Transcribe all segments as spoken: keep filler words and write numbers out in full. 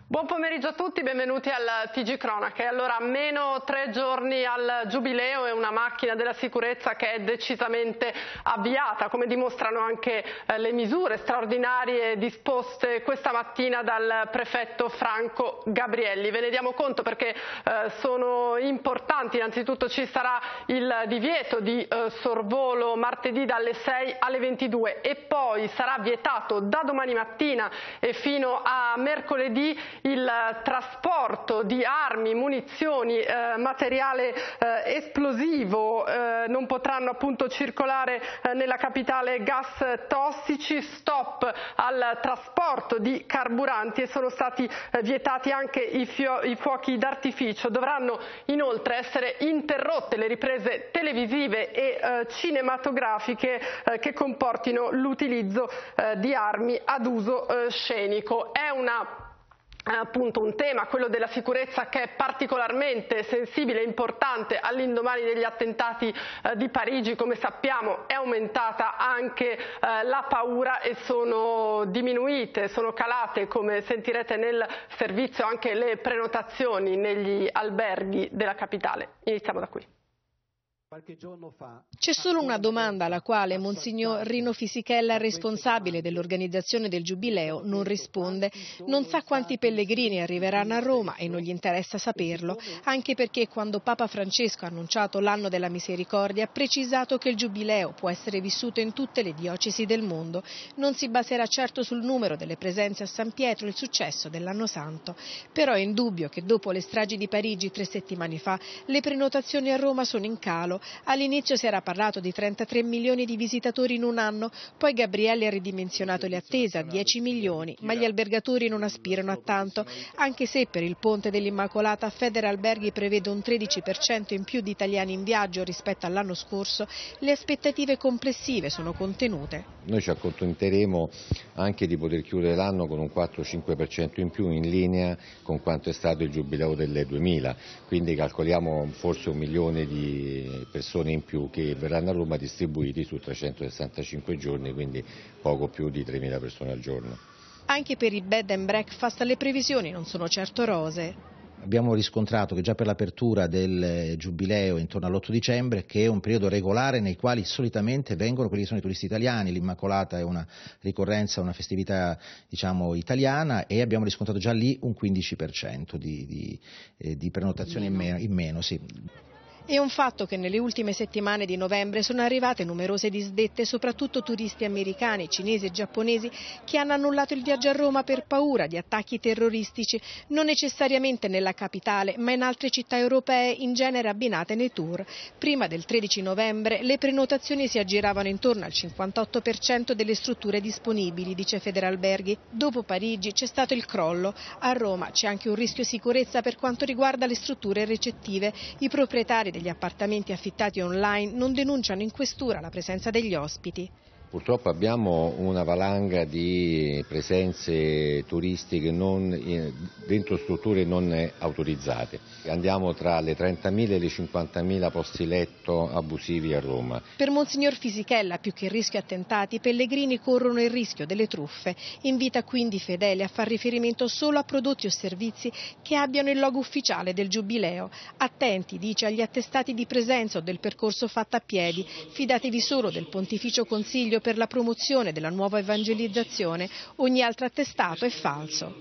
Buon pomeriggio a tutti, benvenuti al T G Cronache. Allora, meno tre giorni al Giubileo e una macchina della sicurezza che è decisamente avviata, come dimostrano anche eh, le misure straordinarie disposte questa mattina dal prefetto Franco Gabrielli. Ve ne diamo conto perché eh, sono importanti. Innanzitutto ci sarà il divieto di eh, sorvolo martedì dalle sei alle ventidue e poi sarà vietato da domani mattina e fino a mercoledì il trasporto di armi, munizioni, eh, materiale eh, esplosivo. Eh, non potranno appunto circolare eh, nella capitale gas tossici, stop al trasporto di carburanti e sono stati eh, vietati anche i, i fuochi d'artificio. Dovranno inoltre essere interrotte le riprese televisive e eh, cinematografiche eh, che comportino l'utilizzo eh, di armi ad uso eh, scenico. È una appunto un tema, quello della sicurezza, che è particolarmente sensibile e importante all'indomani degli attentati eh, di Parigi. Come sappiamo è aumentata anche eh, la paura e sono diminuite, sono calate, come sentirete nel servizio, anche le prenotazioni negli alberghi della capitale. Iniziamo da qui. C'è solo una domanda alla quale Monsignor Rino Fisichella, responsabile dell'organizzazione del Giubileo, non risponde. Non sa quanti pellegrini arriveranno a Roma e non gli interessa saperlo, anche perché quando Papa Francesco ha annunciato l'anno della misericordia ha precisato che il Giubileo può essere vissuto in tutte le diocesi del mondo. Non si baserà certo sul numero delle presenze a San Pietro, il successo dell'anno santo. Però è indubbio che dopo le stragi di Parigi tre settimane fa le prenotazioni a Roma sono in calo. All'inizio si era parlato di trentatré milioni di visitatori in un anno, poi Gabrielli ha ridimensionato le attese a dieci milioni, ma gli albergatori non aspirano a tanto, anche se per il Ponte dell'Immacolata Federalberghi prevede un tredici per cento in più di italiani in viaggio rispetto all'anno scorso, le aspettative complessive sono contenute. Noi ci accontenteremo anche di poter chiudere l'anno con un quattro cinque per cento in più, in linea con quanto è stato il Giubileo del duemila, quindi calcoliamo forse un milione di persone in più che verranno a Roma distribuiti su trecentosessantacinque giorni, quindi poco più di tremila persone al giorno. Anche per i bed and breakfast le previsioni non sono certo rosee. Abbiamo riscontrato che già per l'apertura del Giubileo intorno all'otto dicembre, che è un periodo regolare nei quali solitamente vengono quelli che sono i turisti italiani, l'Immacolata è una ricorrenza, una festività diciamo italiana, e abbiamo riscontrato già lì un quindici per cento di, di, eh, di prenotazioni in meno, in meno sì. È un fatto che nelle ultime settimane di novembre sono arrivate numerose disdette, soprattutto turisti americani, cinesi e giapponesi, che hanno annullato il viaggio a Roma per paura di attacchi terroristici, non necessariamente nella capitale, ma in altre città europee, in genere abbinate nei tour. Prima del tredici novembre le prenotazioni si aggiravano intorno al cinquantotto per cento delle strutture disponibili, dice Federalberghi. Dopo Parigi c'è stato il crollo. A Roma c'è anche un rischio sicurezza per quanto riguarda le strutture recettive. I proprietari degli appartamenti affittati online non denunciano in questura la presenza degli ospiti. Purtroppo abbiamo una valanga di presenze turistiche non, dentro strutture non autorizzate. Andiamo tra le trentamila e le cinquantamila posti letto abusivi a Roma. Per Monsignor Fisichella, più che il rischio attentati, i pellegrini corrono il rischio delle truffe. Invita quindi i fedeli a far riferimento solo a prodotti o servizi che abbiano il logo ufficiale del Giubileo. Attenti, dice, agli attestati di presenza o del percorso fatto a piedi. Fidatevi solo del Pontificio Consiglio per la promozione della nuova evangelizzazione, ogni altro attestato è falso.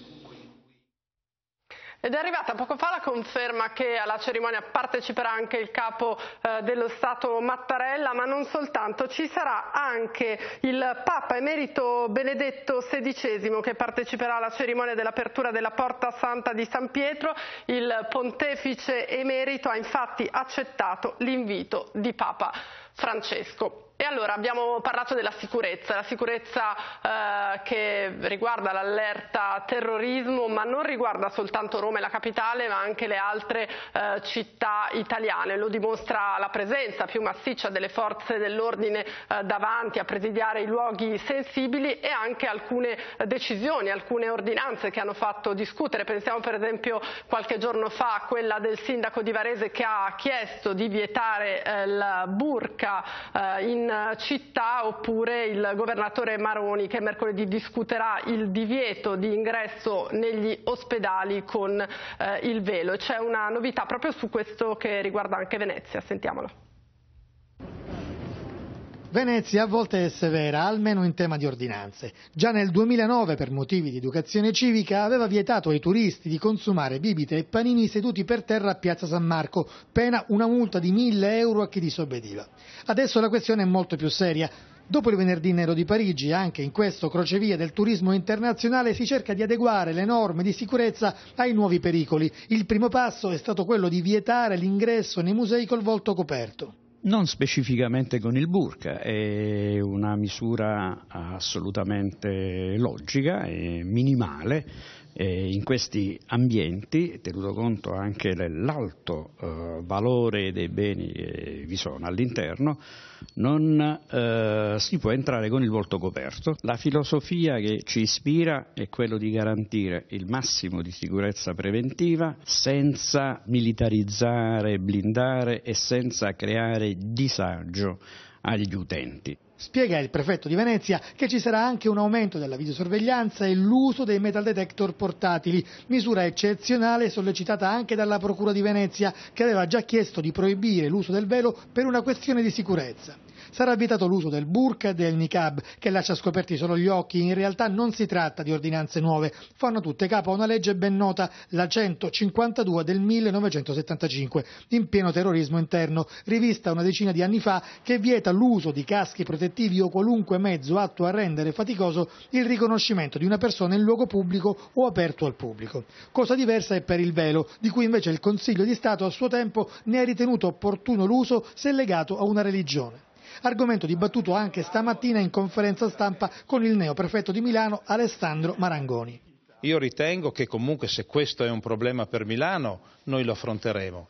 Ed è arrivata poco fa la conferma che alla cerimonia parteciperà anche il capo eh, dello Stato Mattarella, ma non soltanto, ci sarà anche il Papa Emerito Benedetto sedicesimo che parteciperà alla cerimonia dell'apertura della Porta Santa di San Pietro. Il pontefice emerito ha infatti accettato l'invito di Papa Francesco. E allora abbiamo parlato della sicurezza, la sicurezza eh, che riguarda l'allerta terrorismo, ma non riguarda soltanto Roma e la capitale, ma anche le altre eh, città italiane. Lo dimostra la presenza più massiccia delle forze dell'ordine eh, davanti a presidiare i luoghi sensibili e anche alcune decisioni, alcune ordinanze che hanno fatto discutere. Pensiamo per esempio qualche giorno fa a quella del sindaco di Varese che ha chiesto di vietare eh, la burqa eh, in in città, oppure il governatore Maroni che mercoledì discuterà il divieto di ingresso negli ospedali con eh, il velo. C'è una novità proprio su questo che riguarda anche Venezia, sentiamolo. Venezia a volte è severa, almeno in tema di ordinanze. Già nel duemilanove, per motivi di educazione civica, aveva vietato ai turisti di consumare bibite e panini seduti per terra a Piazza San Marco, pena una multa di mille euro a chi disobbediva. Adesso la questione è molto più seria. Dopo il venerdì nero di Parigi, anche in questo crocevia del turismo internazionale si cerca di adeguare le norme di sicurezza ai nuovi pericoli. Il primo passo è stato quello di vietare l'ingresso nei musei col volto coperto. Non specificamente con il burqa, è una misura assolutamente logica e minimale. E in questi ambienti, tenuto conto anche dell'alto eh, valore dei beni che vi sono all'interno, non eh, si può entrare con il volto coperto. La filosofia che ci ispira è quello di garantire il massimo di sicurezza preventiva senza militarizzare, blindare e senza creare disagio agli utenti. Spiega il prefetto di Venezia che ci sarà anche un aumento della videosorveglianza e l'uso dei metal detector portatili, misura eccezionale sollecitata anche dalla Procura di Venezia, che aveva già chiesto di proibire l'uso del velo per una questione di sicurezza. Sarà vietato l'uso del burqa e del niqab, che lascia scoperti solo gli occhi. In realtà non si tratta di ordinanze nuove, fanno tutte capo a una legge ben nota, la centocinquantadue del millenovecentosettantacinque, in pieno terrorismo interno, rivista una decina di anni fa, che vieta l'uso di caschi protettivi o qualunque mezzo atto a rendere faticoso il riconoscimento di una persona in luogo pubblico o aperto al pubblico. Cosa diversa è per il velo, di cui invece il Consiglio di Stato a suo tempo ne ha ritenuto opportuno l'uso se legato a una religione. Argomento dibattuto anche stamattina in conferenza stampa con il neoprefetto di Milano Alessandro Marangoni. Io ritengo che comunque, se questo è un problema per Milano, noi lo affronteremo,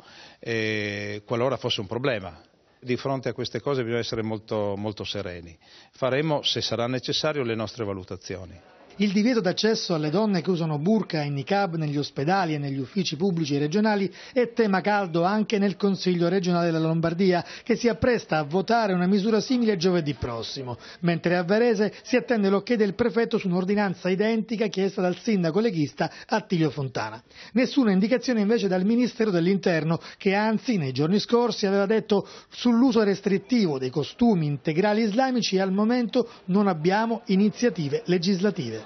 eh, qualora fosse un problema. Di fronte a queste cose bisogna essere molto, molto sereni. Faremo, se sarà necessario, le nostre valutazioni. Il divieto d'accesso alle donne che usano burqa e niqab negli ospedali e negli uffici pubblici regionali è tema caldo anche nel Consiglio regionale della Lombardia, che si appresta a votare una misura simile giovedì prossimo, mentre a Varese si attende l'ok del prefetto su un'ordinanza identica chiesta dal sindaco leghista Attilio Fontana. Nessuna indicazione invece dal Ministero dell'Interno, che anzi nei giorni scorsi aveva detto sull'uso restrittivo dei costumi integrali islamici al momento non abbiamo iniziative legislative.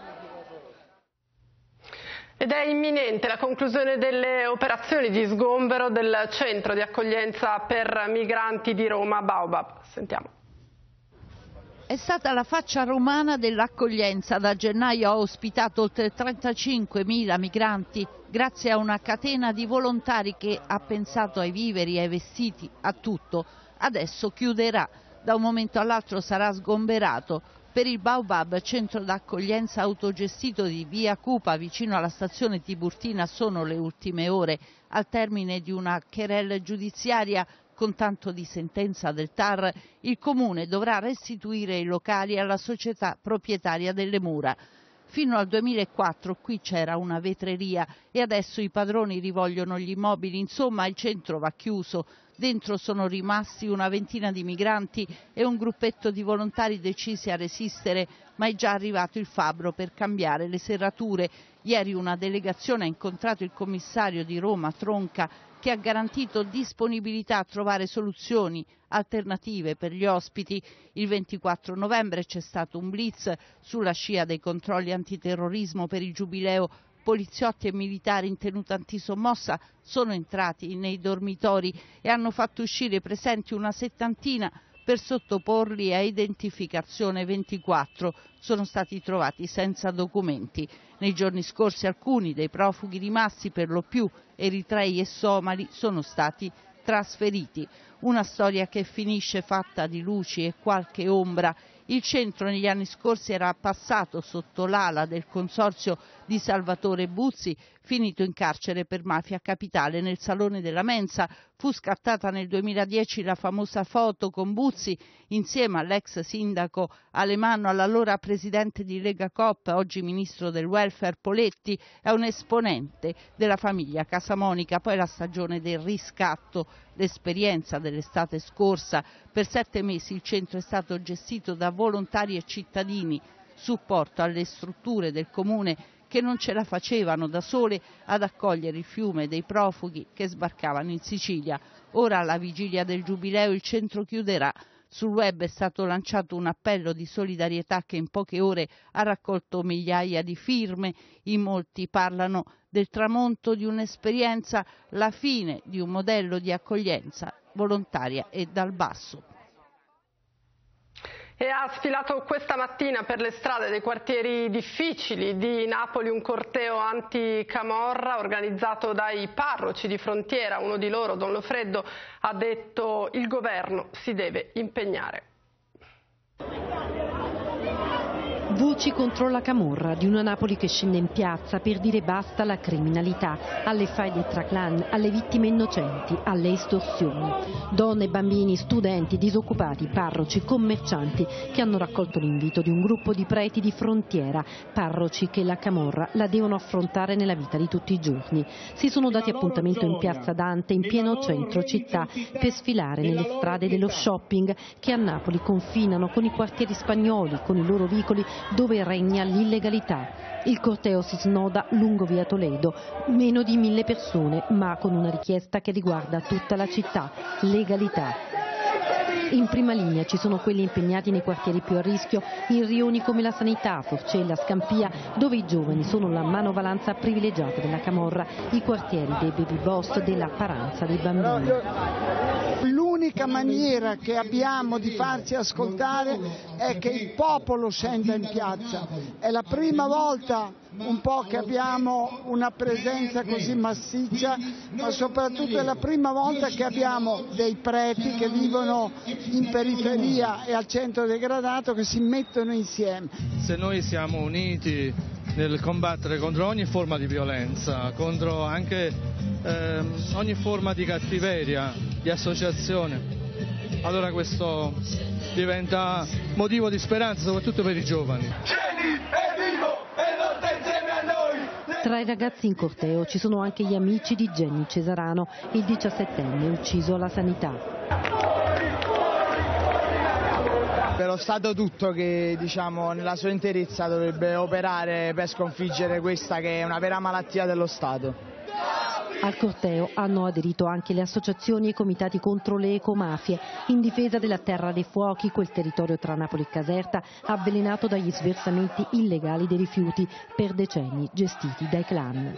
Ed è imminente la conclusione delle operazioni di sgombero del centro di accoglienza per migranti di Roma, Baobab. Sentiamo. È stata la faccia romana dell'accoglienza. Da gennaio ha ospitato oltre trentacinquemila migranti grazie a una catena di volontari che ha pensato ai viveri, ai vestiti, a tutto. Adesso chiuderà. Da un momento all'altro sarà sgomberato. Per il Baobab, centro d'accoglienza autogestito di via Cupa vicino alla stazione Tiburtina, sono le ultime ore. Al termine di una querela giudiziaria con tanto di sentenza del T A R, il Comune dovrà restituire i locali alla società proprietaria delle mura. Fino al duemilaquattro qui c'era una vetreria e adesso i padroni rivogliono gli immobili, insomma il centro va chiuso. Dentro sono rimasti una ventina di migranti e un gruppetto di volontari decisi a resistere, ma è già arrivato il fabbro per cambiare le serrature. Ieri una delegazione ha incontrato il commissario di Roma, Tronca, che ha garantito disponibilità a trovare soluzioni alternative per gli ospiti. Il ventiquattro novembre c'è stato un blitz sulla scia dei controlli antiterrorismo per il Giubileo. Poliziotti e militari in tenuta antisommossa sono entrati nei dormitori e hanno fatto uscire i presenti una settantina per sottoporli a identificazione. ventiquattro sono stati trovati senza documenti. Nei giorni scorsi alcuni dei profughi rimasti, per lo più eritrei e somali, sono stati trasferiti. Una storia che finisce fatta di luci e qualche ombra. Il centro negli anni scorsi era passato sotto l'ala del consorzio di Salvatore Buzzi, finito in carcere per mafia capitale. Nel Salone della Mensa fu scattata nel duemiladieci la famosa foto con Buzzi insieme all'ex sindaco Alemanno, all'allora presidente di Lega Coop, oggi ministro del welfare Poletti, è un esponente della famiglia Casamonica. Poi la stagione del riscatto, l'esperienza dell'estate scorsa. Per sette mesi il centro è stato gestito da volontari e cittadini, supporto alle strutture del comune che non ce la facevano da sole ad accogliere il fiume dei profughi che sbarcavano in Sicilia. Ora, alla vigilia del Giubileo, il centro chiuderà. Sul web è stato lanciato un appello di solidarietà che in poche ore ha raccolto migliaia di firme. In molti parlano del tramonto di un'esperienza, la fine di un modello di accoglienza volontaria e dal basso. E ha sfilato questa mattina per le strade dei quartieri difficili di Napoli un corteo anti-camorra organizzato dai parroci di frontiera. Uno di loro, Don Lofreddo, ha detto: il governo si deve impegnare. Voci contro la camorra di una Napoli che scende in piazza per dire basta alla criminalità, alle faide tra clan, alle vittime innocenti, alle estorsioni. Donne, bambini, studenti, disoccupati, parroci, commercianti che hanno raccolto l'invito di un gruppo di preti di frontiera, parroci che la camorra la devono affrontare nella vita di tutti i giorni. Si sono dati appuntamento in piazza Dante, in pieno centro città, per sfilare nelle strade dello shopping che a Napoli confinano con i quartieri spagnoli, con i loro vicoli dove regna l'illegalità. Il corteo si snoda lungo via Toledo, meno di mille persone, ma con una richiesta che riguarda tutta la città: legalità. In prima linea ci sono quelli impegnati nei quartieri più a rischio, in rioni come la Sanità, Forcella, Scampia, dove i giovani sono la manovalanza privilegiata della camorra, i quartieri dei baby boss, della paranza dei bambini. L'unica maniera che abbiamo di farci ascoltare è che il popolo scenda in piazza. È la prima volta un po' che abbiamo una presenza così massiccia, ma soprattutto è la prima volta che abbiamo dei preti che vivono in periferia e al centro degradato che si mettono insieme. Se noi siamo uniti nel combattere contro ogni forma di violenza, contro anche eh, ogni forma di cattiveria, di associazione, allora questo diventa motivo di speranza soprattutto per i giovani. Tra i ragazzi in corteo ci sono anche gli amici di Jenny Cesarano, il diciassettenne ucciso alla Sanità. Per lo Stato tutto che, diciamo, nella sua interezza dovrebbe operare per sconfiggere questa che è una vera malattia dello Stato. Al corteo hanno aderito anche le associazioni e i comitati contro le ecomafie, in difesa della Terra dei Fuochi, quel territorio tra Napoli e Caserta avvelenato dagli sversamenti illegali dei rifiuti per decenni gestiti dai clan.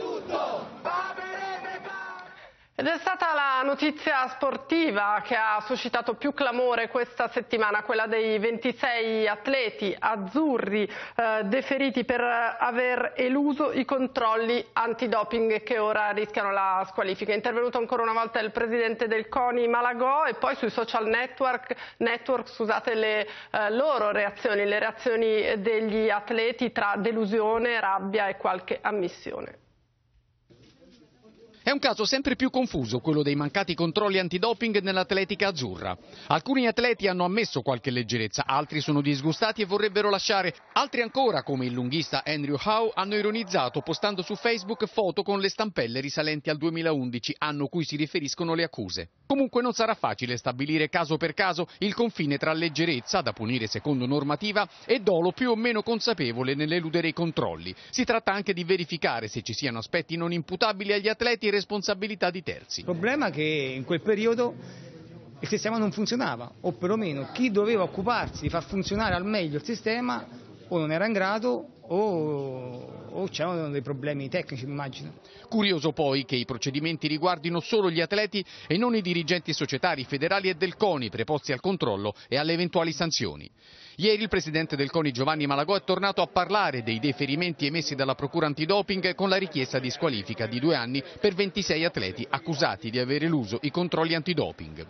Ed è stata la notizia sportiva che ha suscitato più clamore questa settimana, quella dei ventisei atleti azzurri eh, deferiti per aver eluso i controlli antidoping che ora rischiano la squalifica. È intervenuto ancora una volta il presidente del CONI Malagò e poi sui social network, network scusate, le eh, loro reazioni, le reazioni degli atleti tra delusione, rabbia e qualche ammissione. È un caso sempre più confuso quello dei mancati controlli antidoping nell'atletica azzurra. Alcuni atleti hanno ammesso qualche leggerezza, altri sono disgustati e vorrebbero lasciare. Altri ancora, come il lunghista Andrew Howe, hanno ironizzato postando su Facebook foto con le stampelle risalenti al duemilaundici, anno cui si riferiscono le accuse. Comunque non sarà facile stabilire caso per caso il confine tra leggerezza, da punire secondo normativa, e dolo più o meno consapevole nell'eludere i controlli. Si tratta anche di verificare se ci siano aspetti non imputabili agli atleti e responsabilità di terzi. Il problema è che in quel periodo il sistema non funzionava, o perlomeno chi doveva occuparsi di far funzionare al meglio il sistema o non era in grado o, o c'erano dei problemi tecnici, immagino. Curioso poi che i procedimenti riguardino solo gli atleti e non i dirigenti societari, federali e del CONI preposti al controllo e alle eventuali sanzioni. Ieri il presidente del CONI Giovanni Malagò è tornato a parlare dei deferimenti emessi dalla procura antidoping con la richiesta di squalifica di due anni per ventisei atleti accusati di aver eluso i controlli antidoping.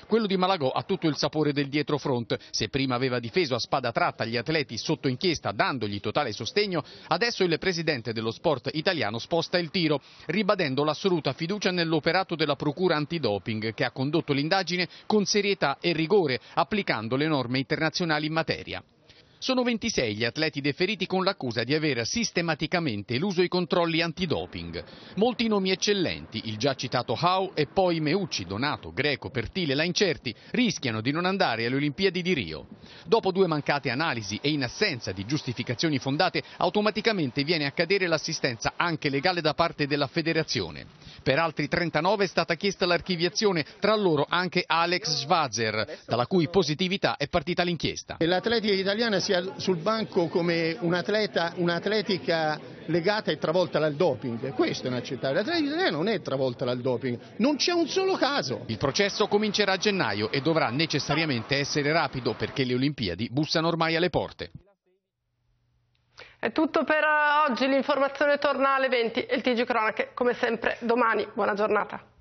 Quello di Malagò ha tutto il sapore del dietrofront. Se prima aveva difeso a spada tratta gli atleti sotto inchiesta dandogli totale sostegno, adesso il presidente dello sport italiano sposta il tiro, ribadendo l'assoluta fiducia nell'operato della procura antidoping che ha condotto l'indagine con serietà e rigore, applicando le norme internazionali in materia. Sono ventisei gli atleti deferiti con l'accusa di aver sistematicamente eluso i controlli antidoping. Molti nomi eccellenti, il già citato Hau e poi Meucci, Donato, Greco, Pertile, Laincerti, rischiano di non andare alle Olimpiadi di Rio. Dopo due mancate analisi e in assenza di giustificazioni fondate, automaticamente viene a cadere l'assistenza anche legale da parte della federazione. Per altri trentanove è stata chiesta l'archiviazione, tra loro anche Alex Schwarzer, dalla cui positività è partita l'inchiesta. L'atletica italiana sia sul banco come un atleta, un'atletica legata e travolta dal doping. Questo è inaccettabile. L'atletica italiana non è travolta dal doping, non c'è un solo caso. Il processo comincerà a gennaio e dovrà necessariamente essere rapido perché le Olimpiadi bussano ormai alle porte. È tutto per oggi, l'informazione torna alle venti e il T G Cronache come sempre domani. Buona giornata.